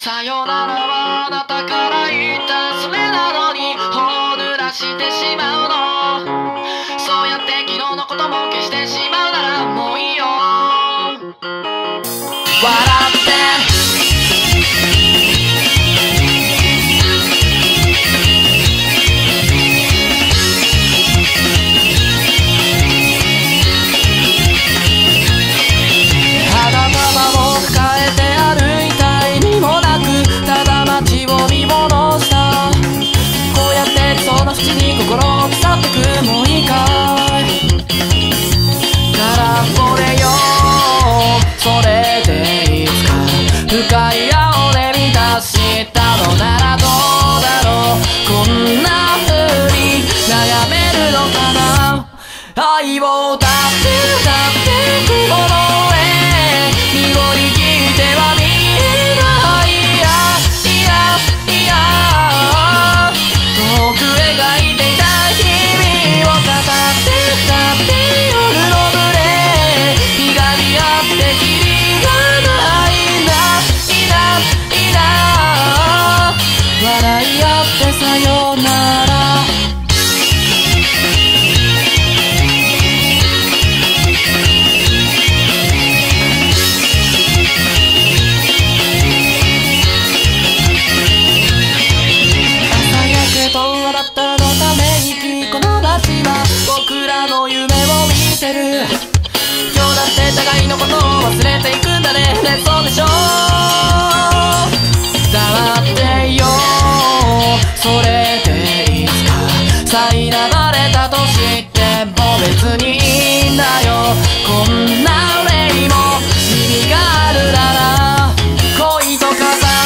さよならはあなたから言ったそれなのに頬を濡らしてしまうの。そうやって昨日のことも消してしまうならもういいよ。笑って心を腐ってくもういいかいからこれよそれでいつか深い青で満たしたのならどうだろう。こんな風に悩めるのかな。愛を歌って歌ってくものへ濁りきっては見えない。いやいや遠く描いてさよなら朝焼けと笑ったのため息この街は僕らの夢を見てる。今日だって互いのことを忘れていくんだね。ね、そうでしょ。黙ってよそれでいつか苛まれたとしても別にいいんだよ。こんな憂いも意味があるなら恋と飾って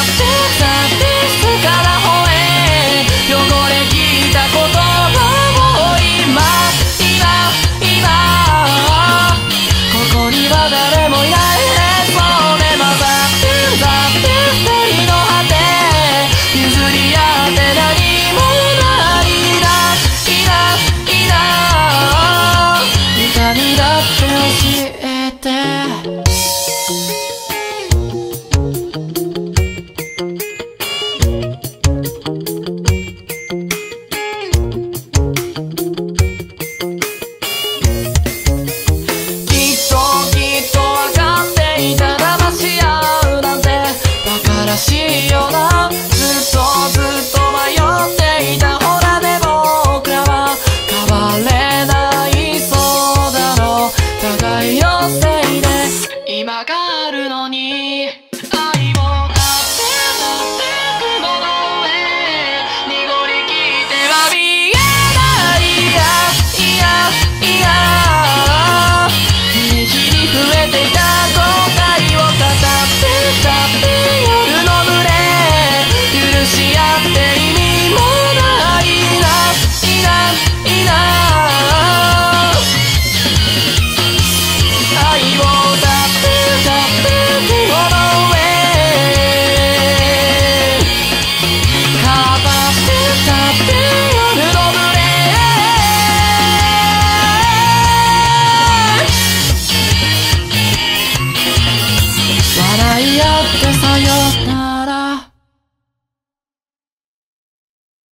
自ら吠え汚れきった言葉を今ここには誰もいない。そうね混ざって二人の果て譲り合って何もない痛みだって教えて。きっと分かっていた騙し合うなんて馬鹿らしいよな。ずっと迷っていた。ほらでも僕らは変われないそうだろう。互いのせいで今があるのに愛を立ってくものへ濁りきっては見えない。いや日に日に増えていた